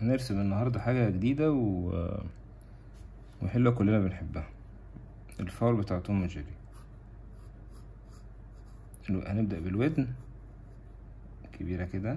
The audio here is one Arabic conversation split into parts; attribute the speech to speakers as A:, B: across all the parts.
A: هنرسم النهاردة حاجة جديدة وحلوة كلنا بنحبها، الفار بتاع توم وجيري. هنبدأ بالودن كبيرة كده،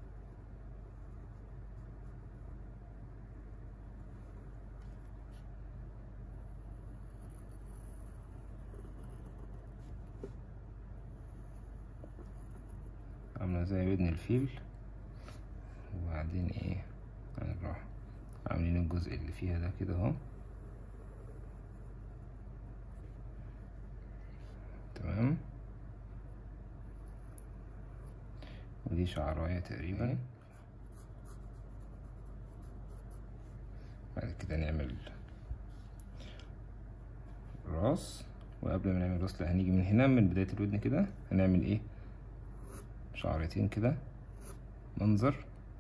A: عاملة زي ودن الفيل. وبعدين ايه، هنروح عاملين الجزء اللي فيها ده كده اهو، تمام. ودي شعراية تقريبا. بعد كده نعمل راس، وقبل ما نعمل راس هنيجي من هنا من بداية الودن كده هنعمل ايه، شعرتين كده منظر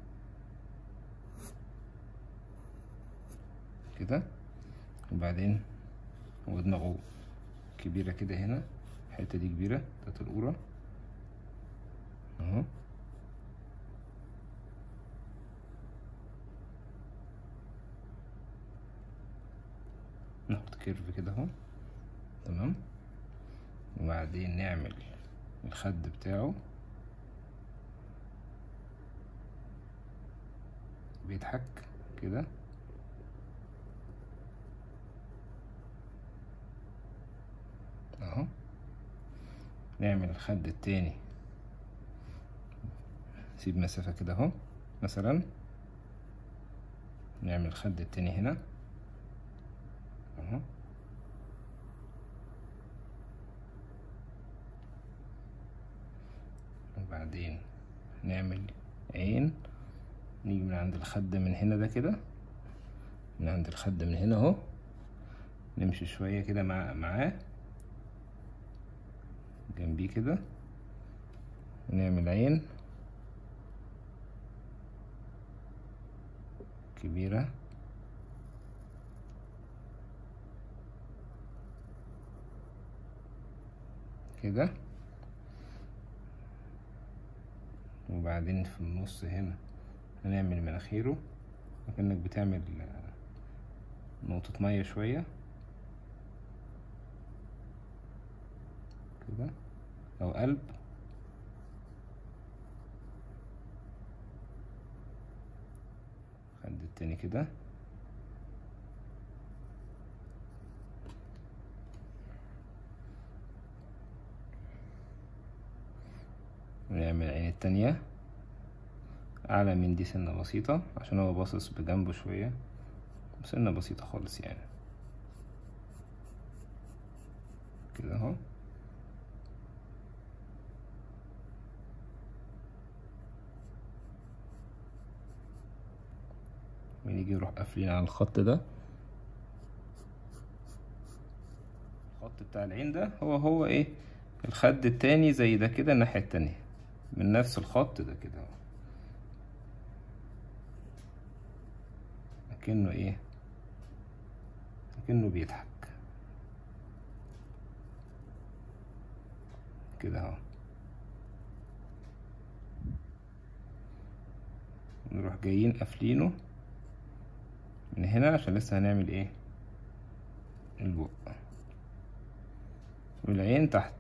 A: كده. وبعدين ودماغه كبيرة كده هنا، الحتة دي كبيرة بتاعت القورة اهو. ناخد كيرف كده اهو، تمام. وبعدين نعمل الخد بتاعه بيضحك كده اهو. نعمل الخد التاني، نسيب مسافة كده اهو مثلا. نعمل الخد التاني هنا اهو. وبعدين نعمل عين، نيجي من عند الخد من هنا ده كده، من عند الخد من هنا اهو، نمشي شوية كده معاه جنبيه كده، ونعمل عين كبيرة كده. وبعدين في النص هنا هنعمل مناخيره، كأنك بتعمل نقطة مية شوية كده، أو قلب. خد التاني كده، ونعمل العين التانية أعلى من دي سنة بسيطة، عشان هو باصص بجنبه شوية، سنة بسيطة خالص يعني كده اهو. ونيجي نروح قافلين على الخط ده، الخط بتاع العين ده هو ايه، الخد التاني زي ده كده الناحية التانية من نفس الخط ده كده اهو، اكنه ايه، اكنه بيضحك كده اهو. نروح جايين قافلينه من هنا عشان لسه هنعمل ايه، البق والعين تحت.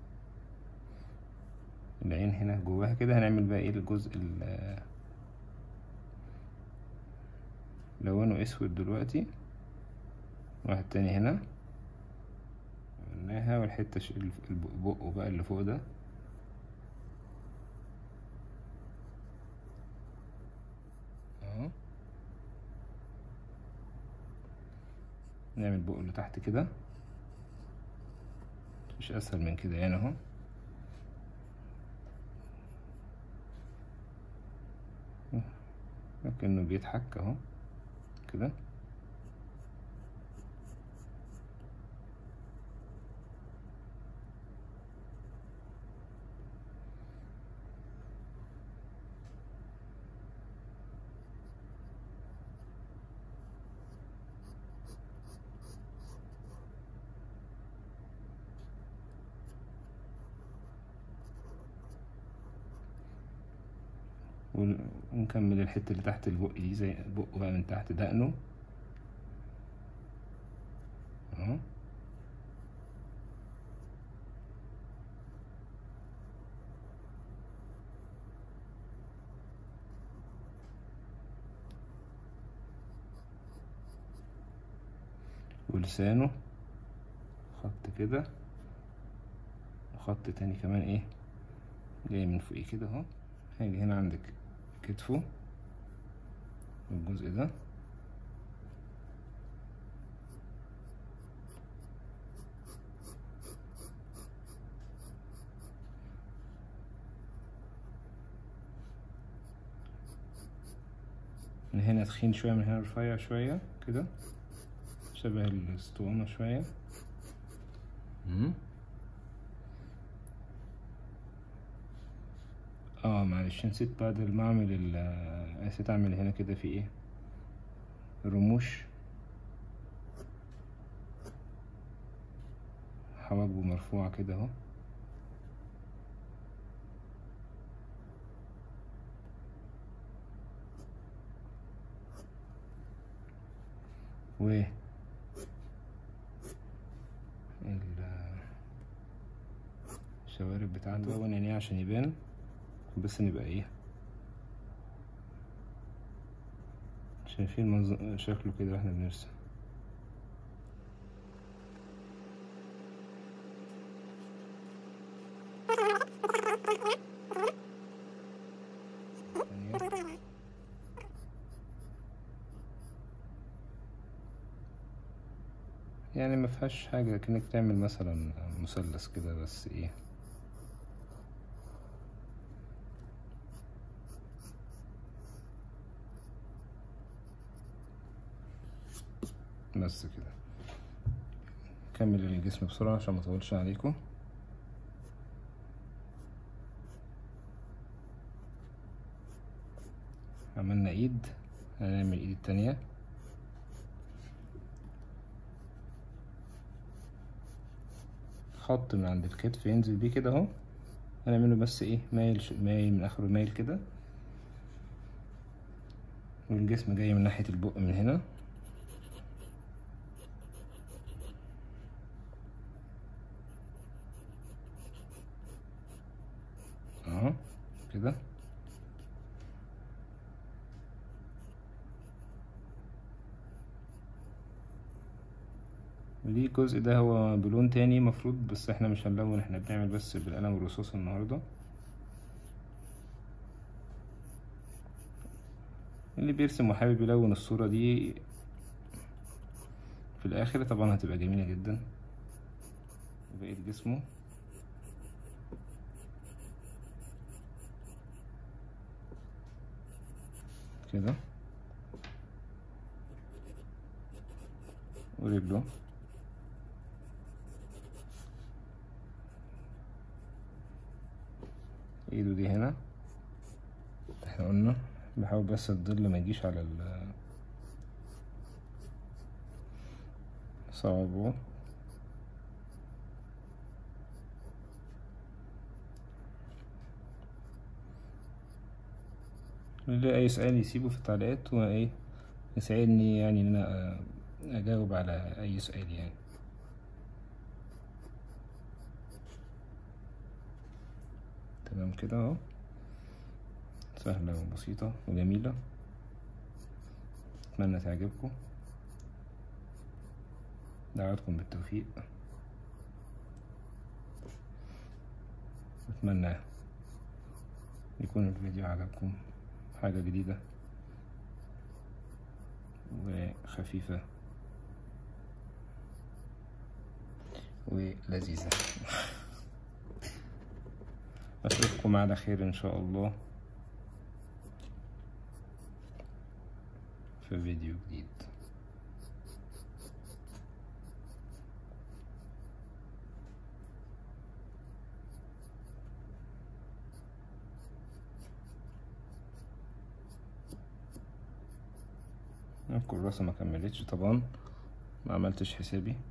A: العين هنا جواها كده، هنعمل بقى ايه الجزء لونه اسود دلوقتي. واحد تاني هنا عملناها، والحتة البق بقى اللي فوق ده اهو. نعمل بق اللي تحت كده، مش اسهل من كده يعني اهو. لكنه بيضحك اهو كده. ونكمل الحتة اللي تحت البق دي زي بقه بقى من تحت دقنه اهو. ولسانه خط كده، وخط تاني كمان ايه جاي من فوقيه كده اهو. هاجي هنا عندك كتفه الجزء ده، من هنا تخين شوية، من هنا رفيع شوية كده شبه الاسطوانة شوية. معلش نسيت بعد ما اعمل نسيت اعمل هنا كده في ايه رموش، حواجبه مرفوعة كده اهو. و الشوارب بتاعته بقى يعني عشان يبان، بس نبقى ايه شايفين شكله كده واحنا بنرسم. يعني ما فيهاش حاجة، كأنك تعمل مثلا مثلث كده بس ايه بس كده. كمل الجسم بسرعة عشان ما اطولش عليكم. عملنا ايد، هنعمل الايد التانية. خط من عند الكتف ينزل بيه كده اهو، هنعمله بس ايه مايل مايل من اخره مايل كده، والجسم جاي من ناحية البق من هنا اهو كده. ودي الجزء ده هو بلون تاني مفروض، بس احنا مش هنلون، احنا بنعمل بس بالقلم الرصاص النهاردة. اللي بيرسم وحابب يلون الصورة دي في الاخر طبعا هتبقى جميلة جدا. بقية جسمه كده، ورجله ايده دي هنا. احنا قلنا بحاول بس الظل ما يجيش على صوابعه. اللي اي سؤال يسيبه في التعليقات وايه يساعدني يعني ان انا اجاوب على اي سؤال يعني. تمام كده اهو، سهلة وبسيطة وجميلة، اتمنى تعجبكم. دعواتكم بالتوفيق، اتمنى يكون الفيديو عجبكم، حاجة جديدة وخفيفة ولذيذة. أشوفكم على خير إن شاء الله في فيديو جديد. الكراسة ما كملتش طبعا، ما عملتش حسابي.